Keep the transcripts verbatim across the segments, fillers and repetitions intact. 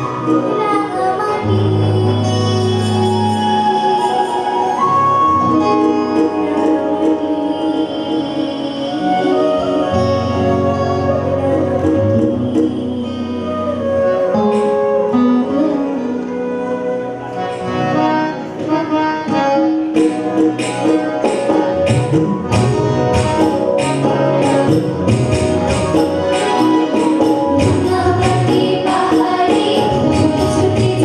Nagabati bahari, suti-suti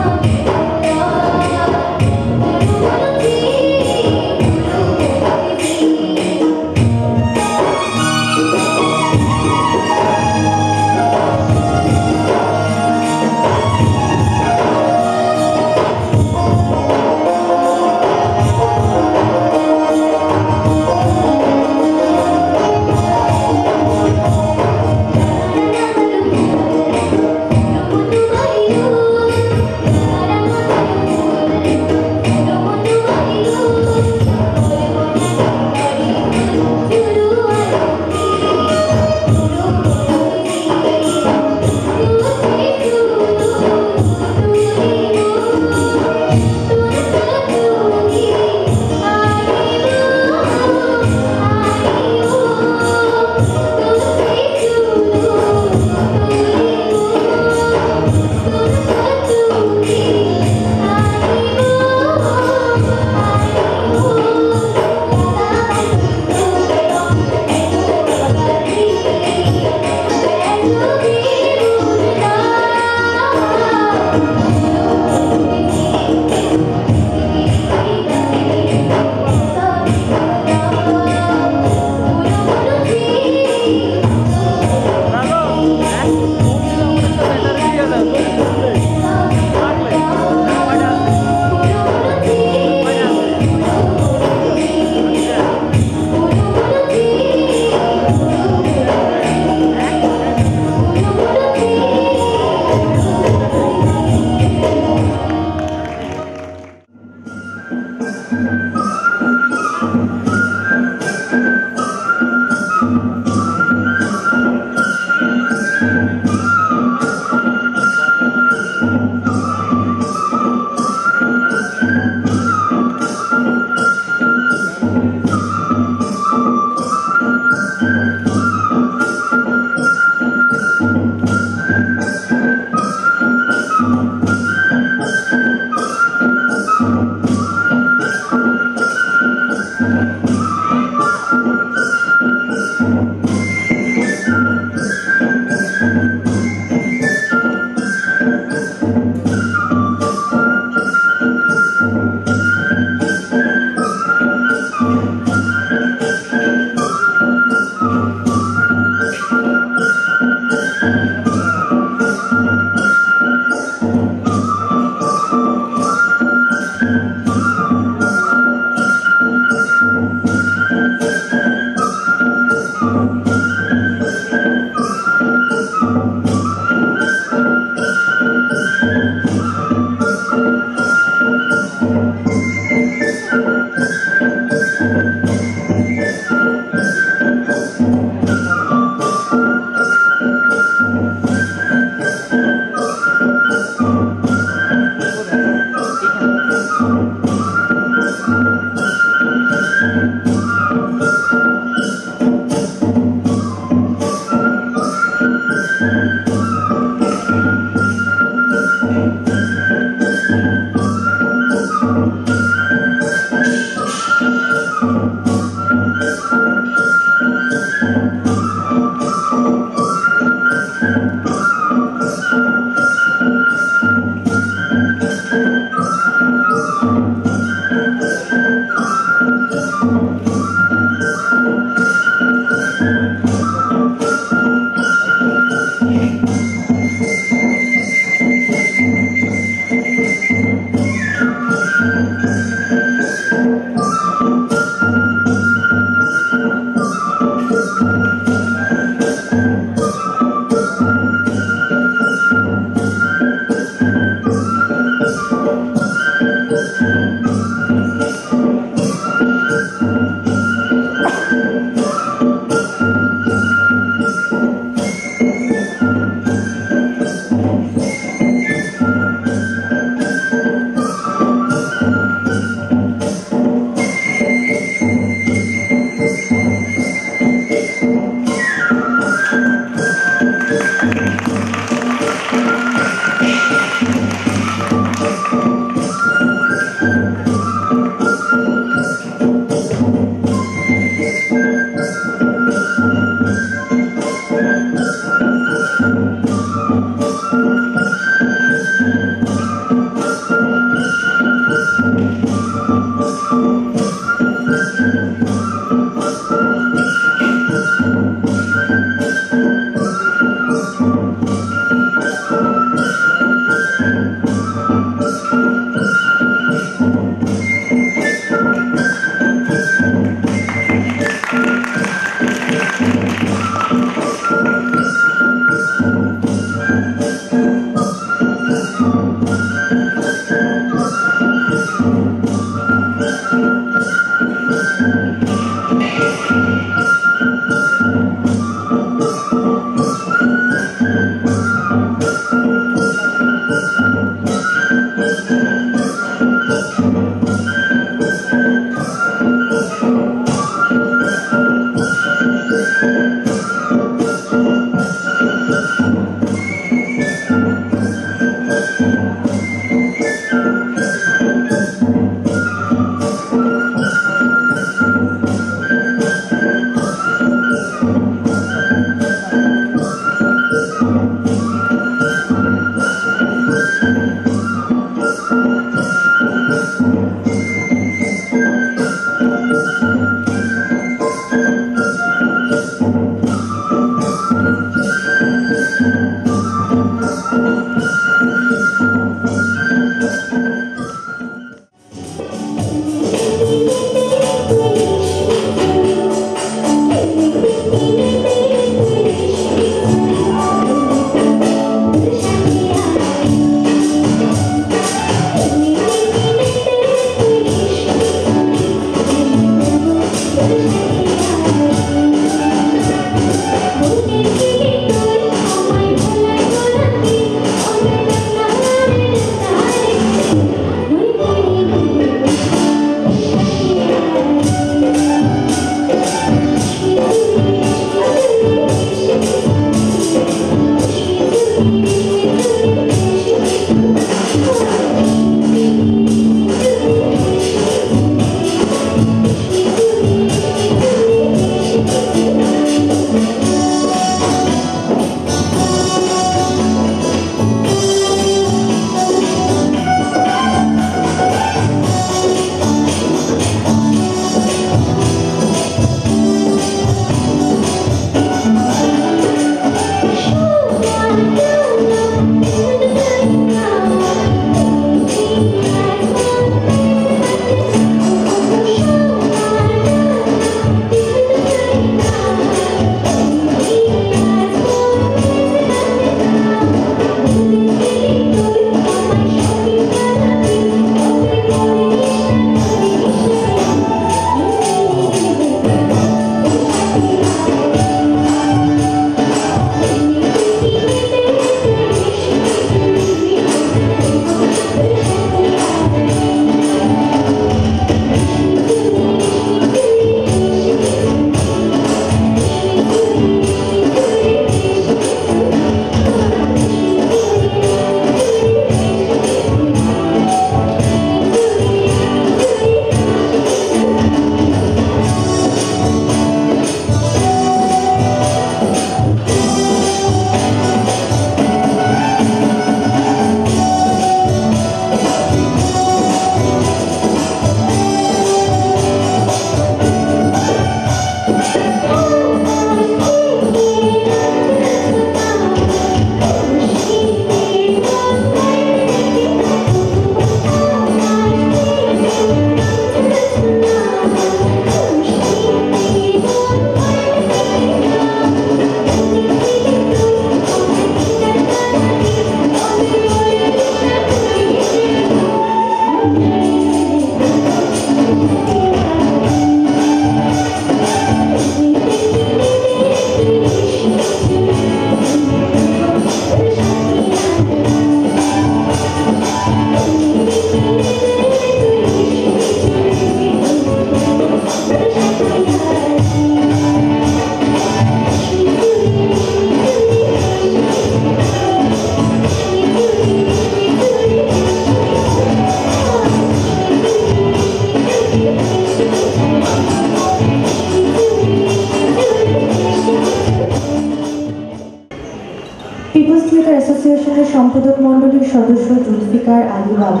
অ্যাসোসিয়েশনের সম্পাদক মণ্ডলীর সদস্য জুলফিকার আলী বাবু।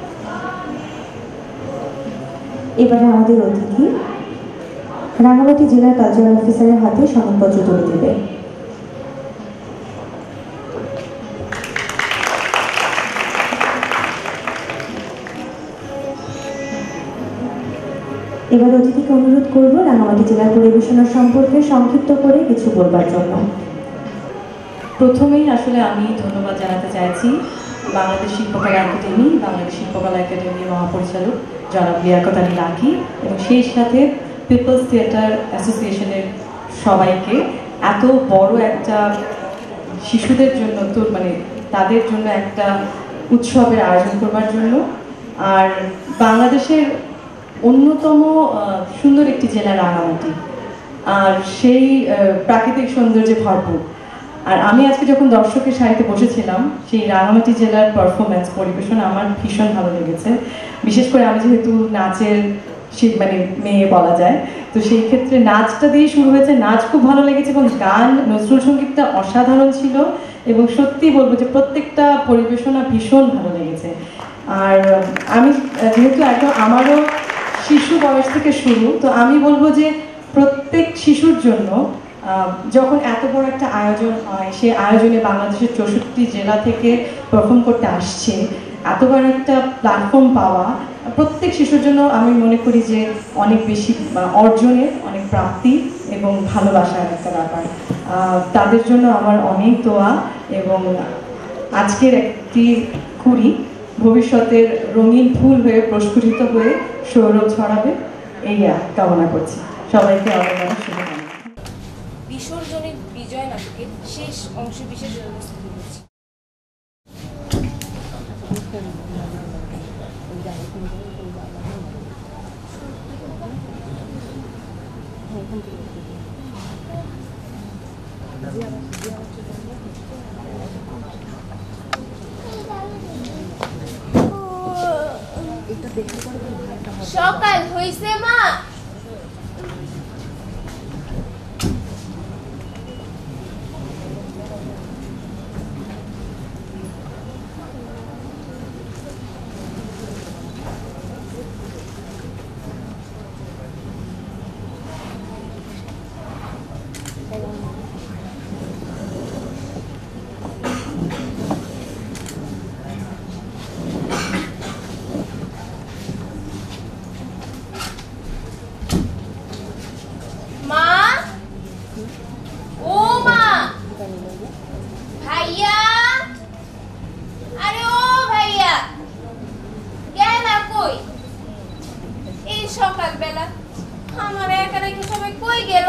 এবারে আমাদের অতিথি রাঙামাটি জেলার কালচারাল অফিসারের হাতে সনদপত্র তুলে দেবে। এবার অতিথিকে অনুরোধ করব রাঙামাটি জেলার পরিবেশনা সম্পর্কে সংক্ষিপ্ত করে কিছু বলবার জন্য। প্রথমেই আসলে আমি ধন্যবাদ জানাতে চাইছি বাংলাদেশ শিল্পকলা একাডেমি, বাংলাদেশ শিল্পকলা একাডেমির মহাপরিচালক জনাব লিয়াকত আলী লাকি এবং সেই সাথে পিপলস থিয়েটার অ্যাসোসিয়েশনের সবাইকে এত বড় একটা শিশুদের জন্য তো মানে তাদের জন্য একটা উৎসবের আয়োজন করবার জন্য। আর বাংলাদেশের অন্যতম সুন্দর একটি জেলা রাঙামাটি, আর সেই প্রাকৃতিক সৌন্দর্যে ভরপুর। আর আমি আজকে যখন দর্শকের সারিতে বসেছিলাম, সেই রাঙামাটি জেলার পারফরমেন্স পরিবেশন আমার ভীষণ ভালো লেগেছে। বিশেষ করে আমি যেহেতু নাচের সে মানে মেয়ে বলা যায়, তো সেই ক্ষেত্রে নাচটা দিয়ে শুরু হয়েছে, নাচ খুব ভালো লেগেছে এবং গান নজরুল সঙ্গীতটা অসাধারণ ছিল এবং সত্যি বলবো যে প্রত্যেকটা পরিবেশনা ভীষণ ভালো লেগেছে। আর আমি যেহেতু একদম আমারও শিশু বয়স থেকে শুরু, তো আমি বলবো যে প্রত্যেক শিশুর জন্য যখন এত বড় একটা আয়োজন হয়, সেই আয়োজনে বাংলাদেশের চৌষট্টি জেলা থেকে পারফর্ম করতে আসছে, এত বড় একটা প্ল্যাটফর্ম পাওয়া প্রত্যেক শিশুর জন্য আমি মনে করি যে অনেক বেশি অর্জনের, অনেক প্রাপ্তি এবং ভালোবাসার একটা ব্যাপার। তাদের জন্য আমার অনেক দোয়া এবং আজকের একটি কুড়ি ভবিষ্যতের রঙিন ফুল হয়ে প্রস্ফুটিত হয়ে সৌরভ ছড়াবে, এই কামনা করছি। সবাইকে অনেক অনেক শুভকামনা। বিসর্জনের বিজয় নাটকের শেষ অংশ বিশেষ উপস্থিতি হয়েছে। সকাল হইছে মা। সকালবেলা আমার একা রেখে সবাই কই গেল?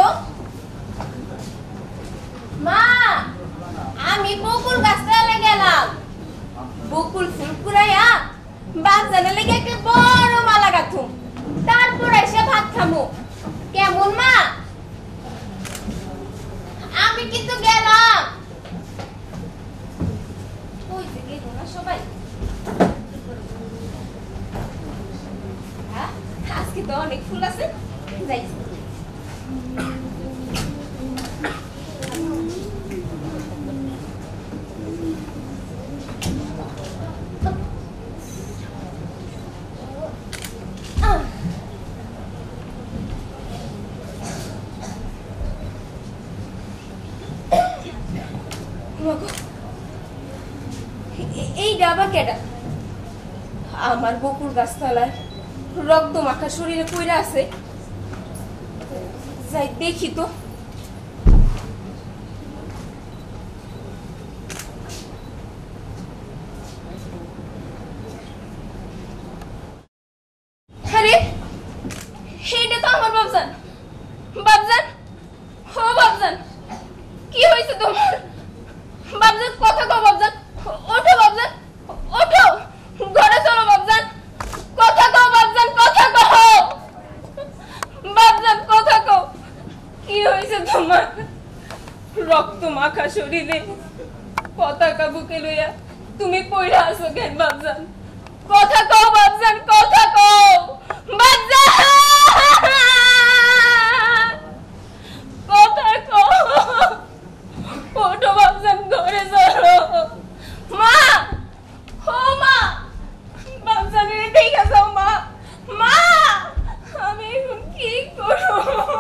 মা, আমি বকুল গাছতলায় গেলাম, বকুল ফুল কুড়াইয়া বাচ্চাদের লেগে একটা বড় মালা গাঁথুম, তারপর এসে ভাত খামু। কেমন মা? আমি কিন্তু গেলাম। কই যে গেল না সবাই? আজকে তো অনেক ফুল আছে, যাই। এই ডাবা কেডা? আমার বকুল গাছতলায় রক্ত মাখা শরীরে কইরা আছে, যাই দেখি তো। আরে এইটা তো আমার বাবজান। বাবজান, ও বাবজান, কি হয়েছে তোমার? বাবজান কথা কও। বাবজান ওঠো, বাবজান ওঠো, ঘরে চলো। বাবজান কথা কও, বাবজান কথা কও, বাবজান কথা কও। কি হয়েছে তোমার? রক্ত মাখা শরীরে পতাকা বুকে লইয়া তুমি পইরা আছো কেন? বাবজান কথা কও, বাবজান কথা কও, বাবজান কথা কও। ওঠো বাবজান, ঘরে চলো। মা, ও মা, বাবজানের দেখে যাও। মা, মা, আমি এখন কি করব?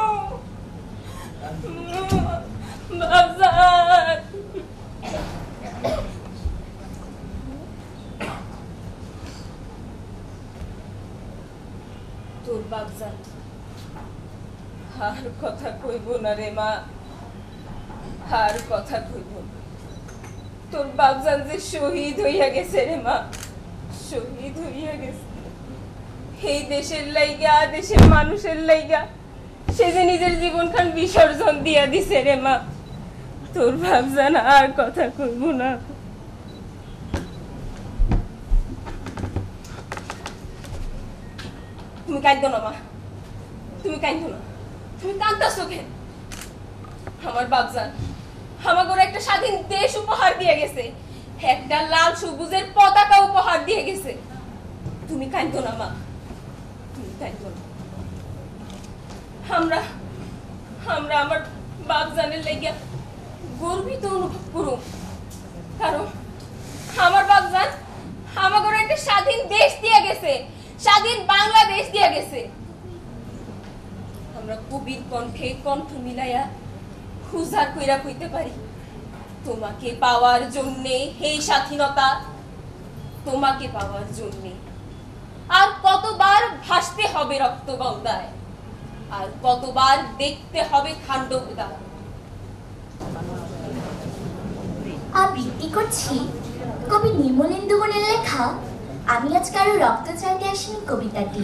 বাবজান, তোর বাবজান আর কথা কইব না রে মা, আর কথা কইব না। তোর বাবজান যে শহীদ হইয়া গেছে রে মা, শহীদ হইয়া গেছে। এই দেশের লাইগা, দেশের মানুষের লাইগা সে যে নিজের জীবনখান বিসর্জন দিয়া দিছে রে মা। তোর বাবজান আর কথা কইব না। তুমি কাঁদো না মা, তুমি কাঁদো না। তুমি কাঁদতেছো কেন? আমার বাপজান আমাকে ওরা একটা স্বাধীন দেশ উপহার দিয়ে গেছে, একটা লাল সবুজের পতাকা উপহার দিয়ে গেছে। তুমি কাঁদো না মা, তুমি কাঁদো না। আমরা আমরা আমার বাপজানের লাগিয়া গর্বিত অনুভব করুম, কারণ আমার বাপজান আমাকে ওরা একটা স্বাধীন দেশ দিয়ে গেছে, স্বাধীন বাংলাদেশ দিয়ে গেছে। আমরা কবির কণ্ঠে কণ্ঠ মিলাইয়া হুজার কইরা কইতে পারি, তোমাকে পাওয়ার জন্যে হে স্বাধীনতা, তোমাকে পাওয়ার জন্যে আর কতবার ভাসতে হবে রক্ত গঙ্গায়, আর কতবার দেখতে হবে খান্ডবদার। আবৃত্তি করছি কবি নির্মলেন্দু বনের লেখা আমি আজ কারো রক্ত চাইতে আসিনি কবিতাটি।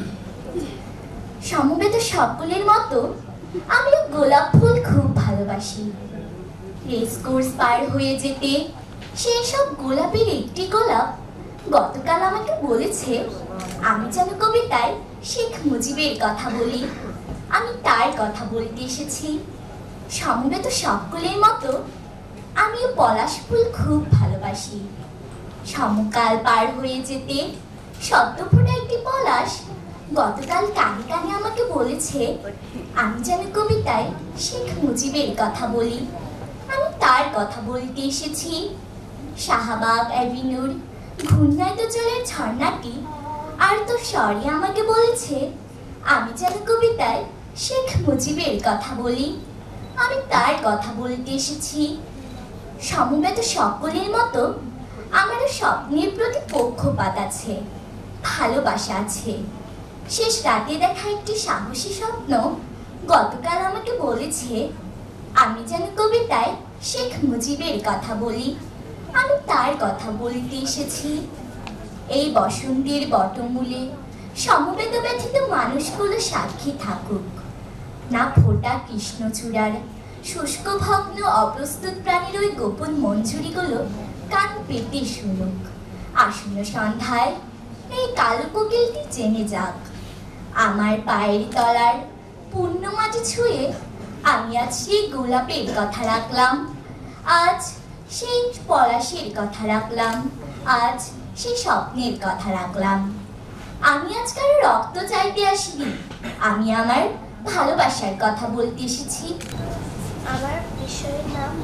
সমবেত সকলের মতো আমিও গোলাপ ফুল খুব ভালোবাসি। রেস কোর্স পার হয়ে যেতে সেই সব গোলাপের একটি গোলাপ গতকাল আমাকে বলেছে আমি যেন কবিতায় শেখ মুজিবের কথা বলি। আমি তার কথা বলতে এসেছি। সমবেত সকলের মতো আমিও পলাশ ফুল খুব ভালোবাসি। সমকাল পার হয়ে যেতে সদ্য ফোটা একটি পলাশ গতকাল কানে কানে আমাকে বলেছে আমি যেন কবিতায় শেখ মুজিবের কথা বলি। আমি তার কথা বলতে এসেছি। শাহবাগ অ্যাভিনিউর ঘূর্ণায়িত জলের ঝর্ণাটি আর তো স্বরে আমাকে বলেছে আমি যেন কবিতায় শেখ মুজিবের কথা বলি। আমি তার কথা বলতে এসেছি। সমবেত সকলের মতো আমারও স্বপ্নের প্রতি পক্ষপাত আছে, ভালোবাসা আছে। শেষ রাতে দেখা একটি সাহসী স্বপ্ন গতকাল আমাকে বলেছে আমি যেন কবিতায় শেখ মুজিবের কথা বলি। আমি তার কথা বলতে এসেছি। এই বসন্তের বটমূলে সমবেত ব্যথিত মানুষগুলো সাক্ষী থাকুক, না ফোটা কৃষ্ণচূড়ার শুষ্ক ভগ্ন অপ্রস্তুত প্রাণীর ওই গোপন মঞ্জুরিগুলো কান পেতে শুনুক। আসন্ন সন্ধ্যায় এই কালো কোকিলটি জেনে যাক আমার পায়ের তলার পূর্ণ মাটি ছুঁয়ে আমি আজ সেই গোলাপের কথা রাখলাম, আজ সেই পলাশের কথা রাখলাম, আজ সেই স্বপ্নের কথা রাখলাম। আমি আজ কারো রক্ত চাইতে আসিনি, আমি আমার ভালোবাসার কথা বলতে এসেছি। আমার বিষয়ের নাম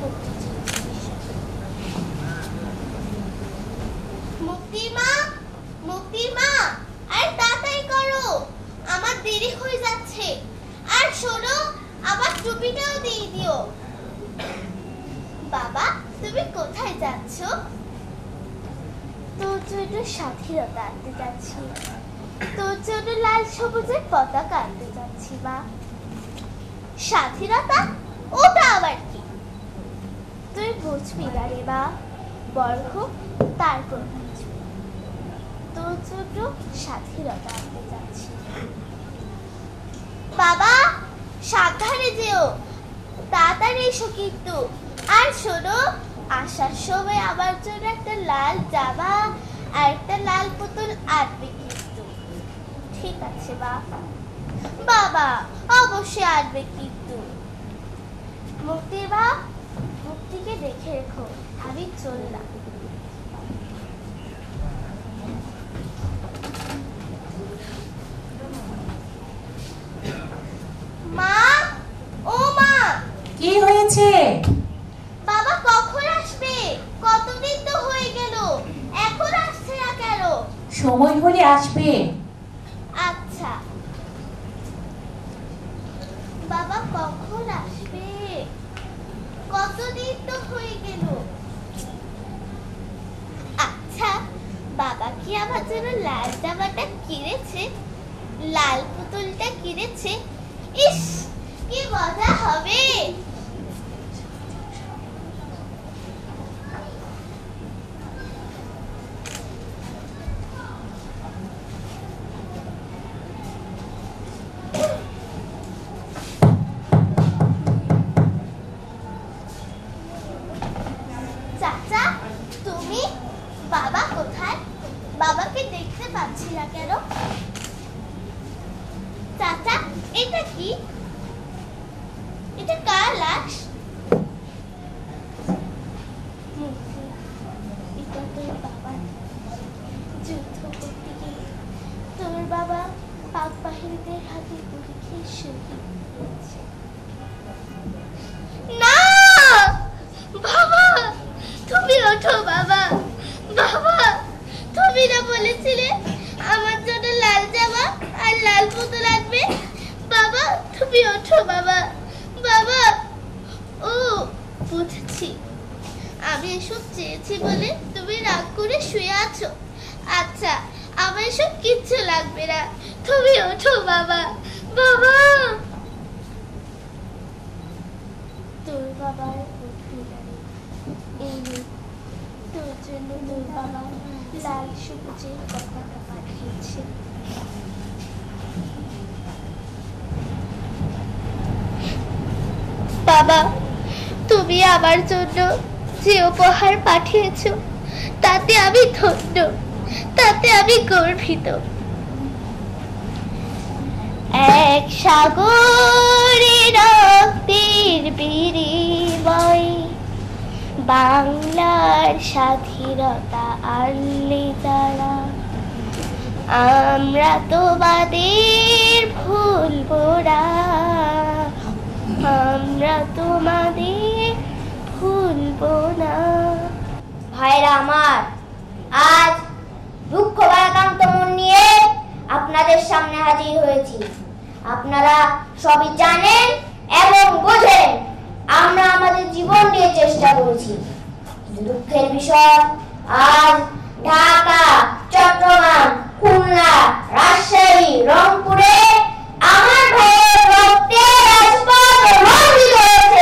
মুক্তির মা। মুক্তির মা, আর তাড়াতাড়ি করো, আমার দেরি হয়ে যাচ্ছে। আর শোনো, আমার টুপিটাও দিয়ে দিও। বাবা, তুমি কোথায় যাচ্ছ? তোর জন্য স্বাধীনতা আনতে যাচ্ছি, তোর জন্য লাল সবুজের পতাকা আনতে যাচ্ছি। মা, স্বাধীনতা ওটা আবার কি? তুই বুঝবি না রে মা, বড় হোক তারপর বুঝবি। তোর জন্য স্বাধীনতা আনতে যাচ্ছি। বাবা, সাবধানে যেও, তাড়াতাড়ি এসো কিন্তু। আর শোনো, আসার সময় আমার জন্য একটা লাল জামা আর একটা লাল পুতুল আনবে কিন্তু। ঠিক আছে মা? বাবা, অবশ্যই আনবে কিন্তু। মুক্তির মা, মুক্তিকে দেখে রেখো, আমি চললাম। মা, ও মা, কি হয়েছে? বাবা কখন আসবে? কতদিন তো হয়ে গেল, এখন আসছে না কেন? সময় হলে আসবে। আচ্ছা, বাবা কখন আসবে? কতদিন তো হয়ে গেল। আচ্ছা, বাবা কি আমার জন্য লাল জামাটা কিনেছে, লাল পুতুলটা কিনেছে? ইস, কি মজা হবে। চাচা, তুমি? বাবা কোথায়? বাবাকে দেখতে পাচ্ছি না কেন? চাচা, এটা কি? এটা কার লাশ? বুঝছি, আমি এসব চেয়েছি বলে তুমি রাগ করে শুয়ে আছো। আচ্ছা, আমার এসব কিচ্ছু লাগবে না, তুমি ওঠো বাবা। বাবা, তোর বাবার এই তোর জন্য তোর বাবা লাল সবুজের পতাকা পাঠিয়েছে। বাবা, তুমি আমার জন্য যে উপহার পাঠিয়েছো তাতে আমি ধন্য, তাতে আমি গর্বিত। এক সাগরে রক্তের বিনিময়ে বাংলার স্বাধীনতা আনলে তারা, আমরা তোমাদের ভুলবো না, আমরা তোমাদের ভুলবো না। ভাইরা আমার, আজ দুঃখ ভারাক্রান্ত মন নিয়ে আপনাদের সামনে হাজির হয়েছি। আপনারা সবই জানেন এবং বোঝেন আমরা আমাদের জীবন দিয়ে চেষ্টা করেছি। দুঃখের বিষয়, আজ ঢাকা, চট্টগ্রাম, খুলনা, রাজশাহী, রংপুরে আমার ভাইয়ের রক্তে রাজপথ রঞ্জিত হয়েছে।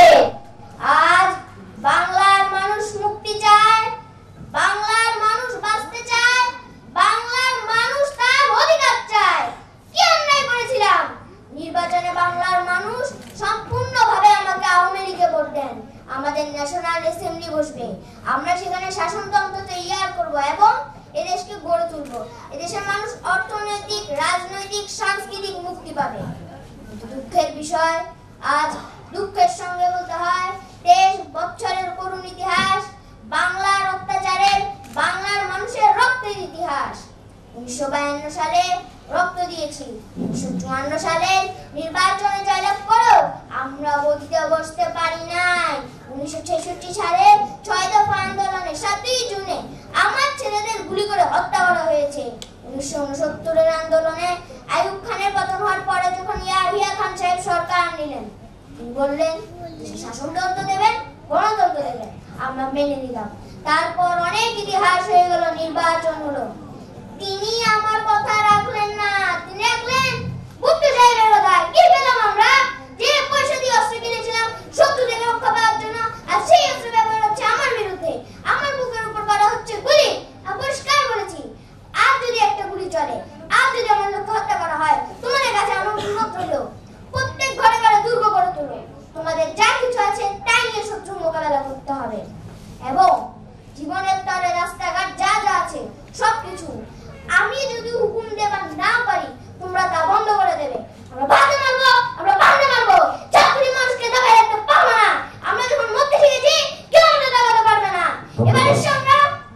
আজ বাংলার মানুষ মুক্তি চায়, বাংলার মানুষ বাঁচতে চায়, বাংলার মানুষ তার অধিকার চায়। কি অন্যায় করেছিলাম? নির্বাচনে বাংলার মানুষ সম্পূর্ণভাবে আমাকে আওয়ামী লীগে ভোট দেন। আমাদের ন্যাশনাল অ্যাসেম্বলি বসবে, আমরা সেখানে শাসনতন্ত্র তৈরি করব এবং এদেশকে গড়ে তুলব। এদেশের মানুষ অর্থনৈতিক, রাজনৈতিক, সাংস্কৃতিক মুক্তি পাবে। দুঃখের বিষয়, আজ দুঃখের সঙ্গে বলতে হয় তেইশ বছরের করুণ ইতিহাস, বাংলার অত্যাচারের, বাংলার মানুষের রক্তের ইতিহাস। উনিশশো বায়ান্ন সালে রক্ত দিয়েছি, উনিশশো চুয়ান্ন সালে নির্বাচনে জয়লাভ করেও আমরা গদিতে বসতে পারি নাই। উনিশশো ছেষট্টি সালে ছয় দফা আন্দোলনের সাতই জুনে আমার ছেলেদের গুলি করে হত্যা করা হয়েছে। উনিশশো উনসত্তরের আন্দোলনে আইয়ুব খানের পতন হওয়ার পরে যখন ইয়াহিয়া খান সাহেব সরকার নিলেন, তিনি বললেন শাসনতন্ত্র দেবেন, গণতন্ত্র দেবেন, আমরা মেনে নিলাম। তারপর অনেক ইতিহাস হয়ে গেল, নির্বাচন হলো, তিনি আমার কথা রাখলেন না, তিনি রাখলেন ভুট্টো সাহেবের কথা। কি পেলাম আমরা? যে পয়সা দিয়ে অস্ত্র কিনেছিলাম শত্রু থেকে রক্ষা পাওয়ার জন্য, আর সেই অস্ত্র ব্যবহার হচ্ছে আমার বিরুদ্ধে, আমার বুকের উপর করা হচ্ছে গুলি। পরিষ্কার বলেছি, আর যদি একটা গুলি চলে, আর যদি আমার লোককে হত্যা করা হয়, তোমাদের কাছে আমার অনুরোধ রইল, প্রত্যেক ঘরে ঘরে দুর্গ গড়ে তোলো। তোমাদের যা কিছু আছে তাই নিয়ে শত্রু মোকাবেলা করতে হবে এবং জীবনের তরে রাস্তাঘাট যা যা আছে সবকিছু আমি যদি হুকুম দেবার না পারি, তোমরা তা বন্ধ করে দেবে। আমরা বাঁধে মারবো, আমরা বাঁধে মারবো, চাকরি মানুষকে দাবাই রাখতে পারবো না। আমরা যখন মধ্যে শিখেছি, কেউ আমাদের দাবাতে পারবে না। এবারে আমরা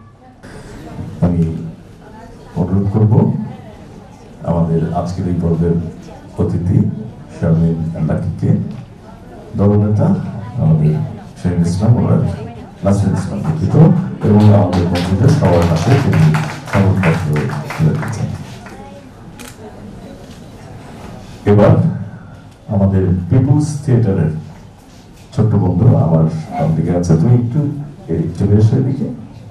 আমি অনুরোধ করব আমাদের আজকের এই পর্বের অতিথি শারমিন লাকিকে, দলনেতা আমাদের শহীদ ইসলাম ওরা নাসির ইসলাম লিখিত এবং আমাদের মন্ত্রীদের সবার কাছে তিনি সংবাদপত্র তুলে দিচ্ছেন। এবার আমাদের পিপুলস থিয়েটারের ছোট্ট বন্ধু আমার বাম দিকে আছে, তুমি একটু চলে এসো এদিকে।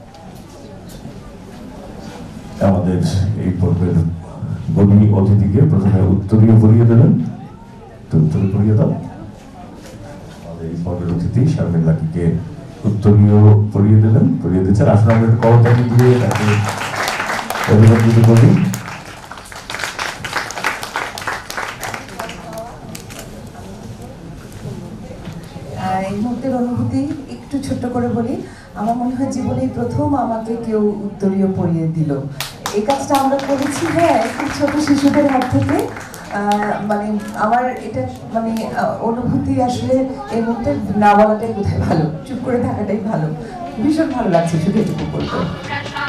আমাদের এই পর্বের বলি অতিথিকে প্রথমে উত্তরীয় পড়িয়ে দেবেন, তো উত্তরে পড়িয়ে দাও। আমাদের এই পর্বের অতিথি শারমিন লাকিকে উত্তরীয় পড়িয়ে দেবেন, পড়িয়ে দিচ্ছেন। আসলে আমরা একটু করতালি দিয়ে তাকে অভিনন্দিত করি। এই মুহূর্তের অনুভূতি একটু ছোট্ট করে বলি। আমার মনে হয় জীবনে প্রথম আমাকে কেউ উত্তরীয় পড়িয়ে দিল। এই কাজটা আমরা করেছি, হ্যাঁ, একটু ছোট শিশুদের হাত থেকে। মানে আমার এটা মানে অনুভূতি আসলে এই মুহূর্তে না বলাটাই বোধহয় ভালো, চুপ করে থাকাটাই ভালো। ভীষণ ভালো লাগছে, শুধু এটুকু বলবো।